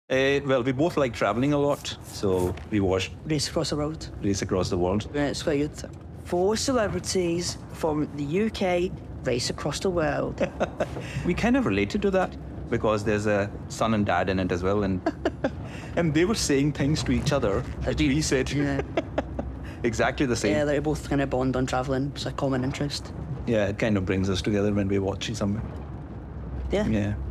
Well, we both like traveling a lot, so we watched Race Across the World. Race Across the World. It's quite good. 4 celebrities from the UK race across the world. We kind of related to that because there's a son and dad in it as well, and and they were saying things to each other that we said. Yeah. Exactly the same. Yeah, they're both kind of bond on travelling. It's a common interest. Yeah, it kind of brings us together when we're watching something. Yeah. Yeah.